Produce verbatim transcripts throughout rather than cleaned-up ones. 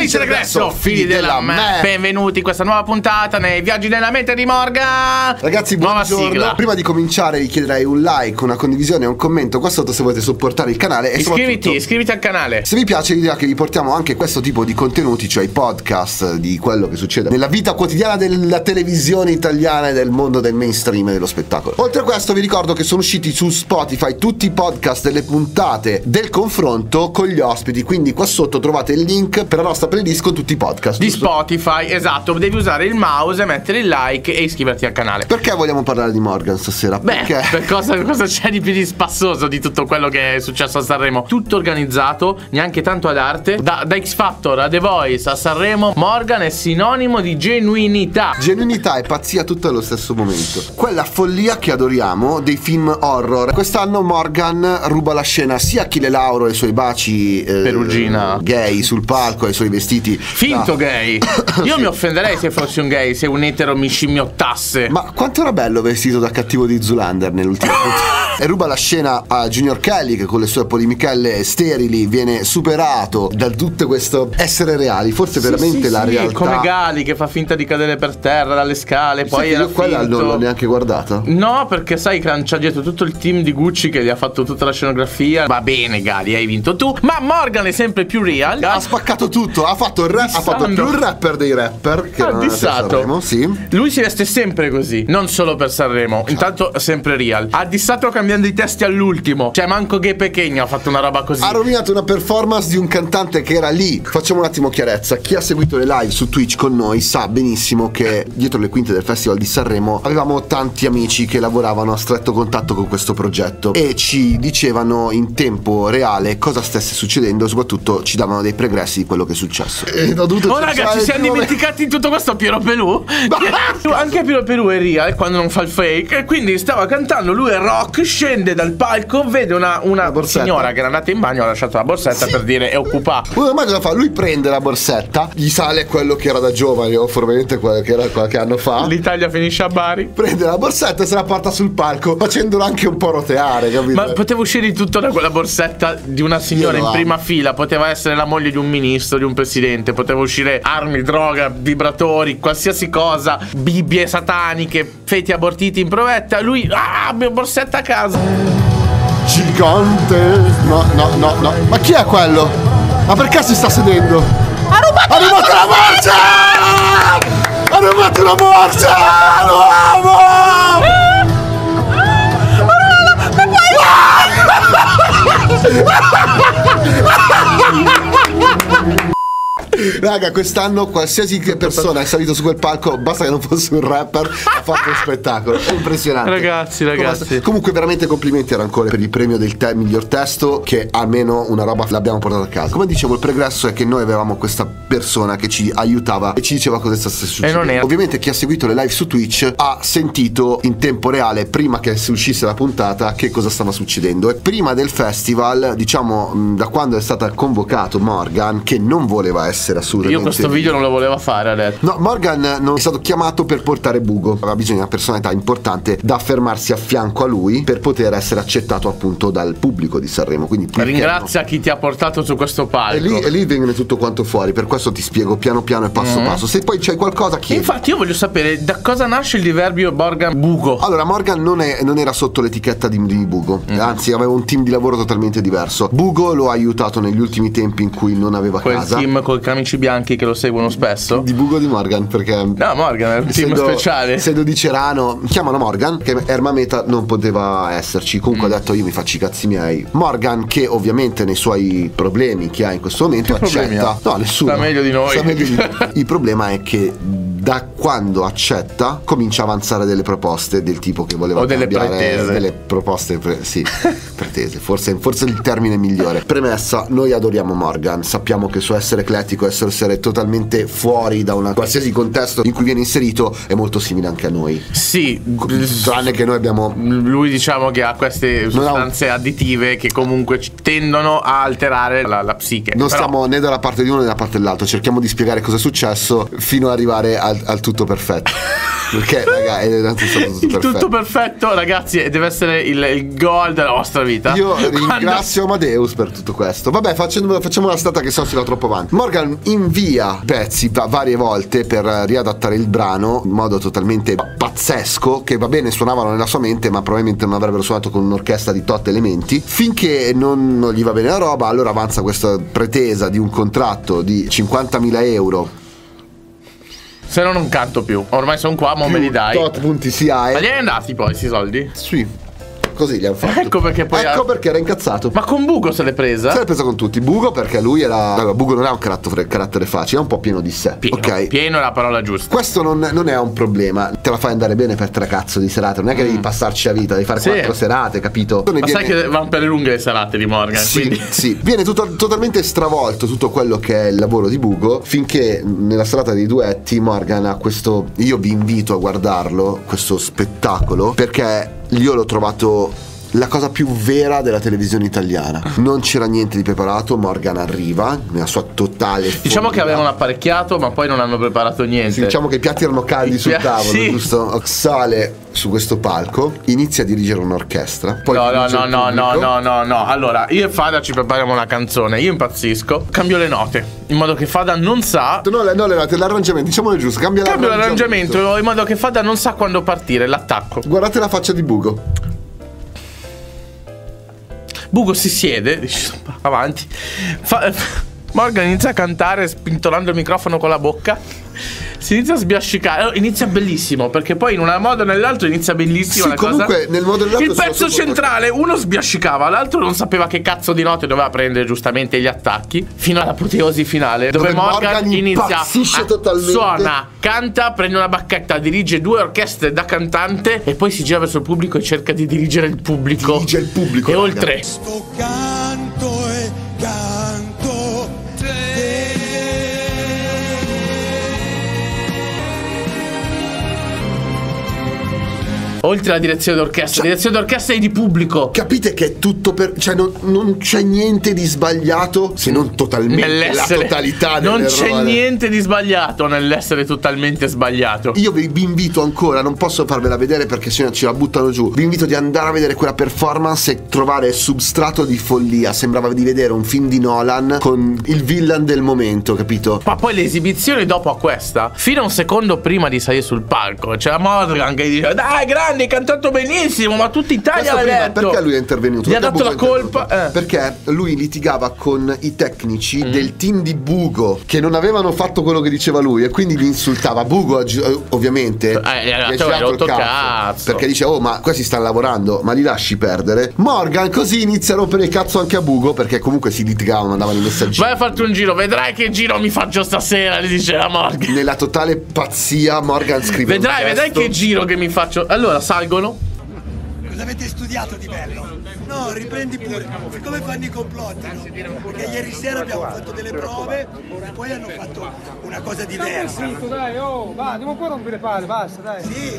Felice regresso, figli della me. Benvenuti in questa nuova puntata nei viaggi nella mente di Morgan. Ragazzi, buongiorno. Prima di cominciare vi chiederei un like, una condivisione e un commento qua sotto se volete supportare il canale. E iscriviti, iscriviti al canale. Se vi piace l'idea che vi portiamo anche questo tipo di contenuti, cioè i podcast di quello che succede nella vita quotidiana della televisione italiana e del mondo del mainstream e dello spettacolo. Oltre a questo vi ricordo che sono usciti su Spotify tutti i podcast delle puntate del confronto con gli ospiti, quindi qua sotto trovate il link per la nostra playlist con tutti i podcast di giusto? Spotify. Esatto, devi usare il mouse, mettere il like e iscriverti al canale. Perché vogliamo parlare di Morgan stasera? Beh, Perché? per cosa, cosa c'è di più di spassoso di tutto quello che è successo a Sanremo? Tutto organizzato, neanche tanto ad arte. Da, da X Factor a The Voice a Sanremo, Morgan è sinonimo di genuinità. Genuinità e pazzia tutto allo stesso momento. Quella follia che adoriamo dei film horror. Quest'anno Morgan ruba la scena sia a Achille Lauro e i suoi baci eh, Perugina gay sul palco e i suoi vestiti finto da... gay. Io sì. mi offenderei se fossi un gay, se un etero mi scimmiottasse. Ma quanto era bello vestito da cattivo di Zoolander nell'ultimo e ruba la scena a Junior Kelly che con le sue polimichelle sterili viene superato da tutto questo essere reali. Forse sì, veramente sì, la sì, realtà. Come Gali che fa finta di cadere per terra dalle scale. Poi io era quella finto. Non l'ho neanche guardata. No, perché sai che c'ha dietro tutto il team di Gucci che gli ha fatto tutta la scenografia. Va bene Gali, hai vinto tu. Ma Morgan è sempre più real. Ha spaccato tutto. Ha fatto il rap, ha fatto più il rapper dei rapper che ha dissato. Sanremo, sì. Lui si veste sempre così, non solo per Sanremo. Intanto sempre real. Ha dissato cambiando i testi all'ultimo. Cioè manco Gay Pechegno ha fatto una roba così. Ha rovinato una performance di un cantante che era lì. Facciamo un attimo chiarezza. Chi ha seguito le live su Twitch con noi sa benissimo che dietro le quinte del Festival di Sanremo avevamo tanti amici che lavoravano a stretto contatto con questo progetto e ci dicevano in tempo reale cosa stesse succedendo, soprattutto ci davano dei pregressi di quello che è successo. E ho dovuto oh ragazzi, ci siamo dimenticati in tutto questo Piero Pelù. Anche Piero Pelù è real quando non fa il fake. E quindi stava cantando, lui è rock, scende dal palco, vede una, una signora che era andata in bagno, ha lasciato la borsetta sì. per dire è occupata. Ma cosa fa? Lui prende la borsetta, gli sale quello che era da giovane o probabilmente quello che era qualche anno fa. L'Italia finisce a Bari. Prende la borsetta e se la porta sul palco facendolo anche un po' roteare, capito? Ma poteva uscire di tutto da quella borsetta di una signora in prima fila. Poteva essere la moglie di un ministro, di un presidente. Poteva uscire armi, droga, vibratori, qualsiasi cosa, bibbie sataniche, feti abortiti in provetta. Lui, ah, mia borsetta a casa. Gigante. No, no, no, no. Ma chi è quello? Ma perché si sta sedendo? Ha rubato, ha rubato la borsa! Ha rubato la borsa! Lo amo! Raga, quest'anno qualsiasi persona è salito su quel palco, basta che non fosse un rapper, ha fatto un spettacolo. È impressionante. Ragazzi, ragazzi. Comunque veramente complimenti a Rancore per il premio del te miglior testo, che almeno una roba l'abbiamo portata a casa. Come dicevo, il pregresso è che noi avevamo questa persona che ci aiutava e ci diceva cosa stesse succedendo. E non era. Ovviamente chi ha seguito le live su Twitch ha sentito in tempo reale, prima che si uscisse la puntata, che cosa stava succedendo. E prima del festival, diciamo, da quando è stato convocato Morgan, che non voleva essere assolutamente. Io questo video non lo volevo fare, ha detto. No, Morgan non è stato chiamato per portare Bugo. Aveva bisogno di una personalità importante da affermarsi a fianco a lui per poter essere accettato appunto dal pubblico di Sanremo. Quindi ringrazia no? chi ti ha portato su questo palco. E lì, e lì viene tutto quanto fuori. Per questo ti spiego piano piano e passo mm. passo. Se poi c'è qualcosa chiedi. Infatti io voglio sapere da cosa nasce il diverbio Morgan Bugo. Allora Morgan non, è, non era sotto l'etichetta di, di Bugo mm. Anzi aveva un team di lavoro totalmente diverso. Bugo lo ha aiutato negli ultimi tempi in cui non aveva quel casa. Quel team col camici bianchi che lo seguono spesso. Di Bugo di Morgan, perché no, Morgan è un team essendo, speciale. Essendo di Cerano, chiamano Morgan, che Erma Meta non poteva esserci. Comunque mm. ha detto io mi faccio i cazzi miei. Morgan, che ovviamente nei suoi problemi che ha in questo momento che accetta. No, nessuno. Sta meglio di noi. Sta meglio di noi. Il problema è che da quando accetta comincia a avanzare delle proposte del tipo che voleva o delle cambiare pretese. Delle proposte pre sì pretese forse, forse il termine migliore. Premessa, noi adoriamo Morgan, sappiamo che il suo essere eclettico, essere, essere totalmente fuori da una qualsiasi contesto in cui viene inserito è molto simile anche a noi. Sì, tranne che noi abbiamo, lui diciamo che ha queste sostanze un... additive che comunque tendono a alterare la, la psiche. Non Però... stiamo né dalla parte di uno né dalla parte dell'altro, cerchiamo di spiegare cosa è successo fino ad arrivare al al, al tutto perfetto. Perché, raga, è tanto stato tutto il perfetto. tutto perfetto, ragazzi, deve essere il, il goal della vostra vita. Io Quando... ringrazio Amadeus per tutto questo. Vabbè, facciamo, facciamo una stata che so si va troppo avanti. Morgan invia pezzi va- varie volte per riadattare il brano in modo totalmente pazzesco, che va bene suonavano nella sua mente, ma probabilmente non avrebbero suonato con un'orchestra di tot elementi. Finché non, non gli va bene la roba, allora avanza questa pretesa di un contratto di cinquantamila euro. Se no non canto più. Ormai sono qua, ma me li dai. Tot punti si ha. Ma gli hai andati poi questi soldi? Sì. Così gli hanno fatto. Ecco perché poi Ecco ha... perché era incazzato. Ma con Bugo se l'è presa? Se l'è presa con tutti. Bugo perché lui era. Allora, Bugo non ha un carattere, carattere facile, è un po' pieno di sé. Pieno, ok. Pieno è la parola giusta. Questo non, non è un problema. Te la fai andare bene per tre cazzo di serate. Non è che mm. devi passarci la vita, devi fare sì. quattro serate, capito? Ma viene... sai che vanno per le lunghe le serate di Morgan. Sì, quindi... sì. Viene tutto, totalmente stravolto tutto quello che è il lavoro di Bugo. Finché nella serata dei duetti Morgan ha questo. Io vi invito a guardarlo, questo spettacolo, perché io l'ho trovato la cosa più vera della televisione italiana. Non c'era niente di preparato. Morgan arriva nella sua totale follia. Diciamo che avevano apparecchiato, ma poi non hanno preparato niente. Sì, diciamo che i piatti erano caldi sul tavolo, sì. giusto? Sale su questo palco, inizia a dirigere un'orchestra. Poi no, no, no, no, no, no, no, no. Allora, io e Fada ci prepariamo una canzone. Io impazzisco, cambio le note in modo che Fada non sa. No, le, no, le note, l'arrangiamento, diciamolo giusto. Cambia Cambio l'arrangiamento. l'arrangiamento in modo che Fada non sa quando partire l'attacco. Guardate la faccia di Bugo. Bugo si siede, dice avanti. Fa, Morgan inizia a cantare spintolando il microfono con la bocca. Si inizia a sbiascicare. Inizia bellissimo, perché poi in un modo o nell'altro inizia bellissimo. Sì, la comunque cosa. nel modo nell'altro il pezzo centrale, uno sbiascicava, l'altro non sapeva che cazzo di note doveva prendere giustamente gli attacchi, fino all'apoteosi finale, dove, dove Morgan, Morgan inizia a, totalmente. Suona, canta, prende una bacchetta, dirige due orchestre da cantante e poi si gira verso il pubblico e cerca di dirigere il pubblico. Dirige il pubblico. E raga. oltre. Sto canto e canto te. Oltre alla direzione d'orchestra, cioè, direzione d'orchestra e di pubblico. Capite che è tutto per. Cioè, non, non c'è niente di sbagliato, se non totalmente nell'essere, la totalità non c'è nell'errore. niente di sbagliato nell'essere totalmente sbagliato. Io vi, vi invito ancora, non posso farvela vedere perché se no ci la buttano giù. Vi invito di andare a vedere quella performance e trovare substrato di follia. Sembrava di vedere un film di Nolan con il villain del momento, capito? Ma poi l'esibizione dopo a questa, fino a un secondo prima di salire sul palco, c'era Morgan che dice: dai, grande, hai cantato benissimo, ma tutta Italia l'ha detto. Perché lui è intervenuto? Gli ha dato la colpa, eh. Perché lui litigava con i tecnici mm. del team di Bugo che non avevano fatto quello che diceva lui e quindi li insultava. Bugo ovviamente eh, gli ha dato il cazzo, cazzo perché dice: oh, ma questi stanno lavorando, ma li lasci perdere. Morgan così inizia a rompere il cazzo anche a Bugo, perché comunque si litigavano, mandavano i messaggi. Vai a farti un giro, vedrai che giro mi faccio stasera, gli diceva Morgan. Nella totale pazzia Morgan scrive: vedrai, vedrai che giro che mi faccio. Allora salgono. Cosa avete studiato di bello? No, riprendi pure. Siccome fanno i complotti, no? Perché ieri sera abbiamo fatto delle prove e poi hanno fatto una cosa diversa. Dai, oh, va, devo ancora rompere palle, basta, dai. Sì,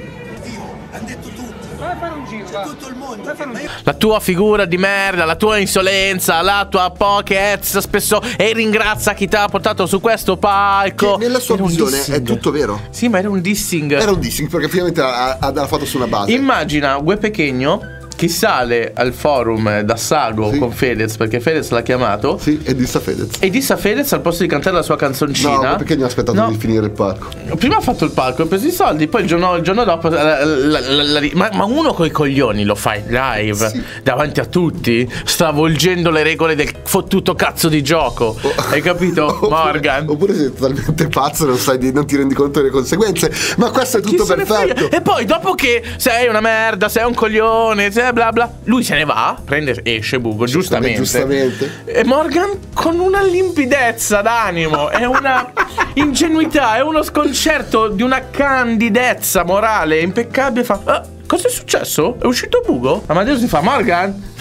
Dio, hanno detto tutti. Vai a fare un giro, c'è va. tutto il mondo. Vai a fare un giro. La tua figura di merda, la tua insolenza, la tua pochezza spesso, e ringrazia chi ti ha portato su questo palco. Che nella sua era visione è tutto vero. Sì, ma era un dissing. Era un dissing perché finalmente ha, ha, ha fatto su una base. Immagina Gue Pechegno che sale al forum da Sago sì. con Fedez, perché Fedez l'ha chiamato. Sì, e disse a Fedez. E disse a Fedez al posto di cantare la sua canzoncina. No, perché ne ha aspettato no. di finire il palco. Prima ha fatto il palco, ha preso i soldi, poi il giorno, il giorno dopo la, la, la, la, ma, ma uno coi coglioni lo fai live sì. davanti a tutti, stravolgendo le regole del fottuto cazzo di gioco. Oh. Hai capito, oppure, Morgan? Oppure sei totalmente pazzo e non, sai di, non ti rendi conto delle conseguenze. Ma questo è tutto perfetto. E poi dopo che sei una merda, sei un coglione, sei bla bla, lui se ne va, prende, esce Bugo, giustamente, giustamente. E Morgan con una limpidezza d'animo e una ingenuità e uno sconcerto di una candidezza morale impeccabile fa: ah, cosa è successo? È uscito Bugo? Amadeus si fa: Morgan? Fa: oh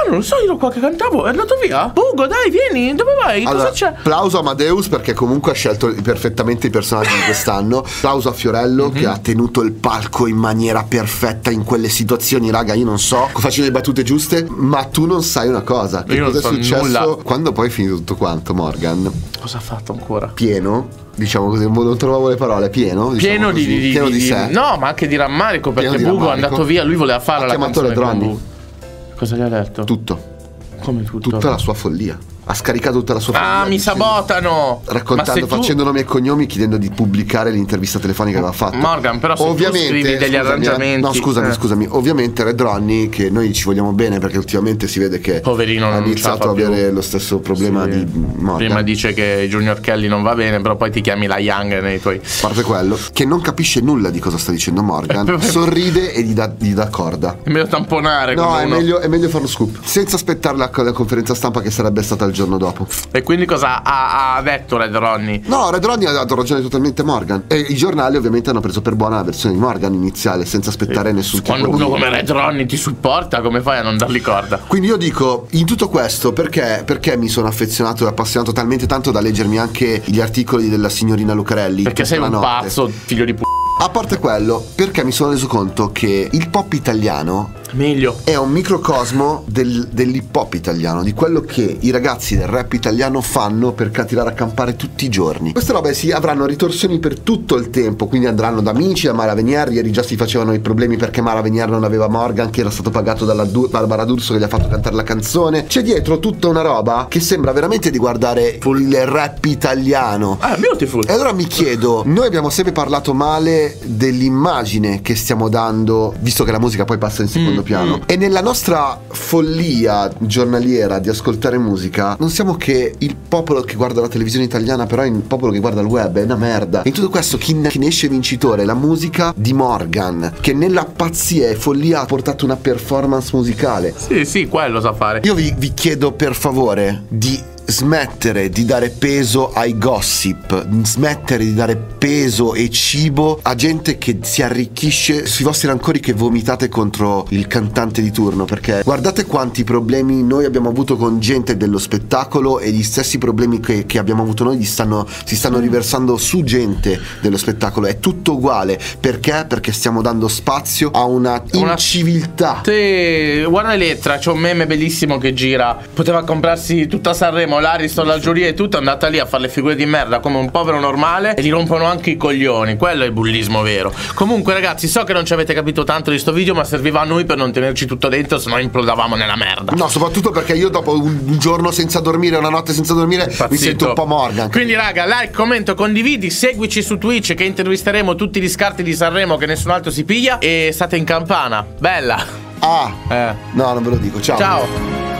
non lo so, io ero qua che cantavo. È andato via? Ugo, dai, vieni, dove vai? Allora, cosa c'è? Applauso a Amadeus perché comunque ha scelto perfettamente i personaggi di quest'anno. Applauso a Fiorello mm-hmm. che ha tenuto il palco in maniera perfetta in quelle situazioni. Raga, io non so, faccio le battute giuste, ma tu non sai una cosa. Che io cosa non è so successo nulla. Quando poi è finito tutto quanto, Morgan? Cosa ha fatto ancora? Pieno, diciamo così, non trovavo le parole. Pieno, diciamo Pieno, così, di, di, pieno di, di sé. No, ma anche di rammarico, perché Pieno di Bugo è rammarico. andato via. Lui voleva fare Ha la chiamato canzone le con Dronni. Bugo. Cosa gli ha detto? Tutto. Come tutto? Tutta la sua follia. Ha scaricato tutta la sua follia. Ah, mi dicendo- sabotano! Raccontando, Ma se tu- facendo nomi e cognomi, chiedendo di pubblicare l'intervista telefonica che aveva fatto. Morgan, però se tu scrivi degli scusami, eh. arrangiamenti- No, scusami, eh. scusami. Ovviamente Red Ronnie, che noi ci vogliamo bene perché ultimamente si vede che Poverino, ha non ce la iniziato fa a avere più. lo stesso problema Sì. di Morgan. Prima dice che Junior Kelly non va bene, però poi ti chiami la Young nei tuoi. A parte quello, che non capisce nulla di cosa sta dicendo Morgan, sorride e gli dà, gli dà corda. È meglio tamponare. No, come è uno. meglio, è meglio fare lo scoop. Senza aspettare la, la conferenza stampa che sarebbe stata il giorno dopo. E quindi cosa ha, ha detto Red Ronnie? No, Red Ronnie ha dato ragione totalmente a Morgan. E i giornali ovviamente hanno preso per buona la versione di Morgan iniziale, senza aspettare nessun tipo Quando di... uno come Red Ronnie ti supporta, come fai a non dargli corda? Quindi io dico, in tutto questo, perché, perché mi sono affezionato e appassionato talmente tanto da leggermi anche gli articoli della signorina Lucarelli? Perché tutta sei la un notte? pazzo, figlio di p***. A parte quello, perché mi sono reso conto che il pop italiano Meglio. è un microcosmo del, dell'hip hop italiano, di quello che i ragazzi del rap italiano fanno per tirare a campare tutti i giorni. Queste robe si avranno ritorsioni per tutto il tempo, quindi andranno da Amici a Mara Venier. Ieri già si facevano i problemi perché Mara Venier non aveva Morgan, che era stato pagato dalla Du- Barbara D'Urso che gli ha fatto cantare la canzone. C'è dietro tutta una roba che sembra veramente di guardare il rap italiano. Ah, beautiful. E allora mi chiedo, noi abbiamo sempre parlato male dell'immagine che stiamo dando, visto che la musica poi passa in secondo Mm, piano, mm. e nella nostra follia giornaliera di ascoltare musica non siamo che il popolo che guarda la televisione italiana, però è il popolo che guarda il web, è una merda. In tutto questo chi, chi ne esce vincitore? La musica di Morgan, che nella pazzia e follia ha portato una performance musicale. Sì, sì, quello sa fare. Io vi, vi chiedo per favore di smettere di dare peso ai gossip, smettere di dare peso e cibo a gente che si arricchisce sui vostri rancori che vomitate contro il cantante di turno, perché guardate quanti problemi noi abbiamo avuto con gente dello spettacolo e gli stessi problemi che, che abbiamo avuto noi gli stanno, si stanno riversando su gente dello spettacolo. È tutto uguale. Perché? Perché stiamo dando spazio a una Una- inciviltà. Te, guarda Elettra, c'è un meme bellissimo che gira. Poteva comprarsi tutta Sanremo, l'Ariston, la giuria e tutto, è andata lì a fare le figure di merda come un povero normale e gli rompono anche i coglioni. Quello è il bullismo vero. Comunque ragazzi, so che non ci avete capito tanto di sto video, ma serviva a noi per non tenerci tutto dentro, se no implodavamo nella merda. No, soprattutto perché io dopo un un giorno senza dormire, una notte senza dormire, mi Impazzito. sento un po' Morgan. Quindi raga, like, commento, condividi, seguici su Twitch che intervisteremo tutti gli scarti di Sanremo che nessun altro si piglia. E state in campana. Bella. Ah, Eh. no, non ve lo dico. Ciao. Ciao.